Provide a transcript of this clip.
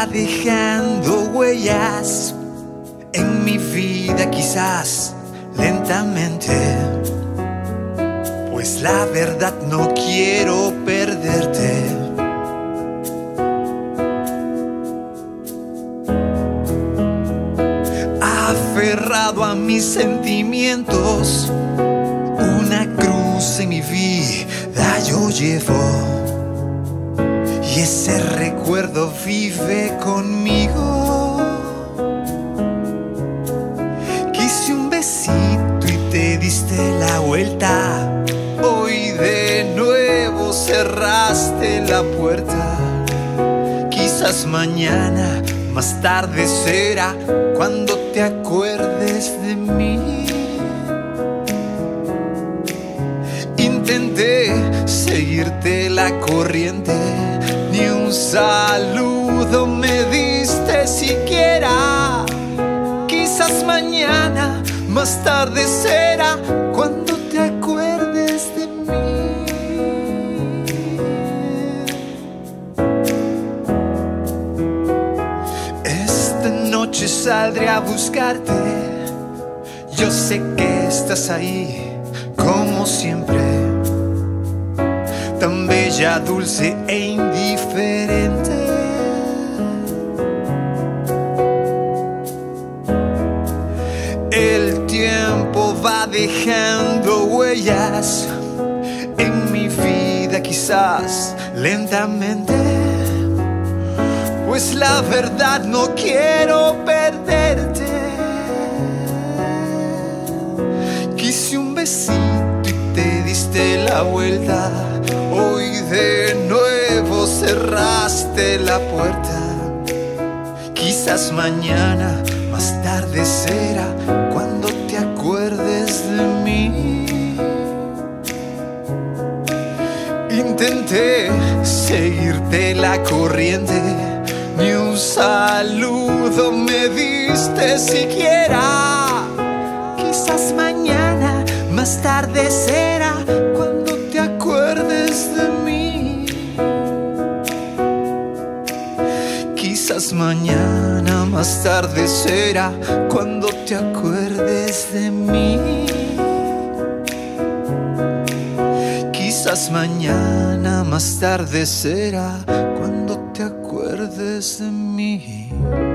dejando huellas en mi vida, quizás lentamente, pues la verdad no quiero perderte. Aferrado a mis sentimientos, una cruz en mi vida yo llevo, y ese recuerdo vive conmigo. Quise un besito y te diste la vuelta. Hoy de nuevo cerraste la puerta. Quizás mañana, más tarde será, cuando te acuerdes de mí. Intenté seguirte la corriente, ni un saludo me diste siquiera. Quizás mañana, más tarde será, cuando te acuerdes de mí. Esta noche saldré a buscarte. Yo sé que estás ahí, como siempre, tan bella, dulce e indiferente. El tiempo va dejando huellas en mi vida, quizás lentamente, pues la verdad no quiero perderte. Quise un besito y te diste la vuelta. Hoy de nuevo cerraste la puerta. Quizás mañana, más tarde será, cuando te acuerdes de mí. Intenté seguirte la corriente, ni un saludo me diste siquiera. Quizás mañana, más tarde será, cuando te acuerdes de mí. Quizás mañana, más tarde será, cuando te acuerdes de mí. Quizás mañana, más tarde será, cuando te acuerdes de mí.